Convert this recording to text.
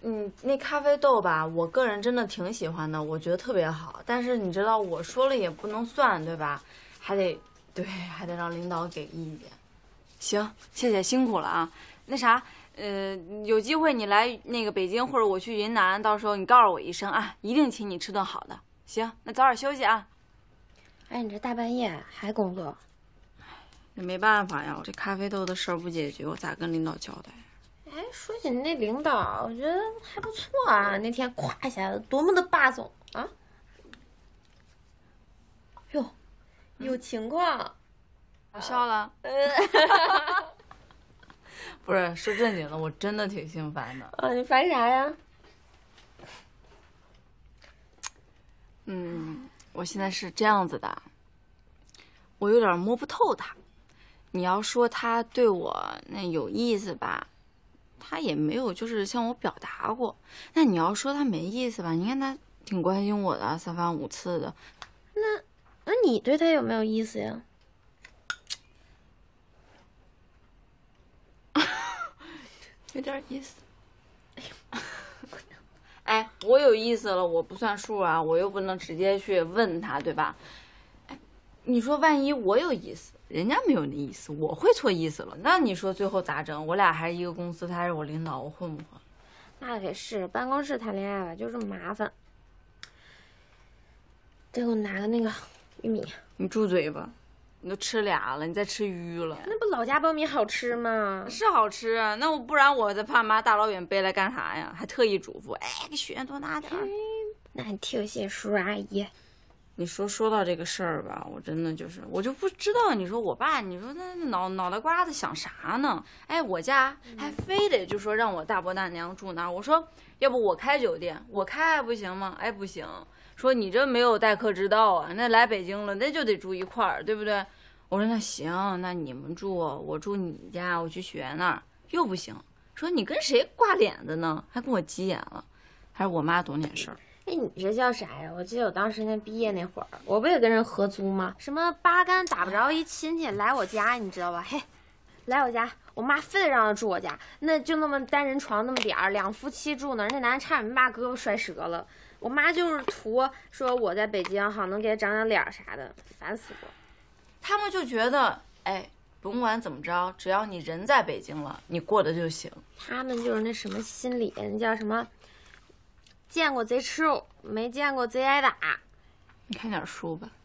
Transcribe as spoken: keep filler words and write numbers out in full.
嗯，那咖啡豆吧，我个人真的挺喜欢的，我觉得特别好。但是你知道，我说了也不能算，对吧？还得对，还得让领导给意见。行，谢谢，辛苦了啊。那啥，呃，有机会你来那个北京，或者我去云南，到时候你告诉我一声啊，一定请你吃顿好的。行，那早点休息啊。 哎，你这大半夜还工作？ 也没办法呀，我这咖啡豆的事儿不解决，我咋跟领导交代？ 哎，说起那领导，我觉得还不错啊。那天咵一下子，多么的霸总啊！哟，有情况。 我笑了。不是，说正经的，我真的挺心烦的。 啊，你烦啥呀？ 嗯，我现在是这样子的，我有点摸不透他。你要说他对我那有意思吧，他也没有就是向我表达过。那你要说他没意思吧，你看他挺关心我的，三番五次的。 那那你对他有没有意思呀？ 有点意思。哎，我有意思了，我不算数啊，我又不能直接去问他，对吧？哎，你说万一我有意思，人家没有那意思，我会错意思了，那你说最后咋整？我俩还是一个公司，他还是我领导，我混不混？ 那可是，办公室谈恋爱吧，就这么麻烦。再给我拿个那个玉米。 你住嘴吧，你都吃俩了，你再吃鱼了。 那不老家苞米好吃吗？ 是好吃啊，那我不然我再怕妈大老远背来干啥呀？还特意嘱咐，哎，给许愿多拿点。 那你替我谢谢叔叔阿姨。 你说说到这个事儿吧，我真的就是我就不知道，你说我爸，你说他脑脑袋瓜子想啥呢？哎，我家还非得就说让我大伯大娘住那儿，我说要不我开酒店，我开还不行吗？哎，不行，说你这没有待客之道啊，那来北京了那就得住一块儿，对不对？我说那行，那你们住，我住你家，我去许愿那儿又不行，说你跟谁挂脸子呢？还跟我急眼了，还是我妈懂点事儿。 哎，你这叫啥呀？我记得我当时那毕业那会儿，我不也跟人合租吗？什么八竿打不着一亲戚来我家，你知道吧？嘿，来我家，我妈非得让他住我家，那就那么单人床那么点儿，两夫妻住那儿，那男人差点把胳膊摔折了。我妈就是图说我在北京好能给他长长脸啥的，烦死我。 他们就觉得，哎，甭管怎么着，只要你人在北京了，你过得就行。 他们就是那什么心理，那叫什么？见过贼吃肉，没见过贼挨打。 你看点书吧。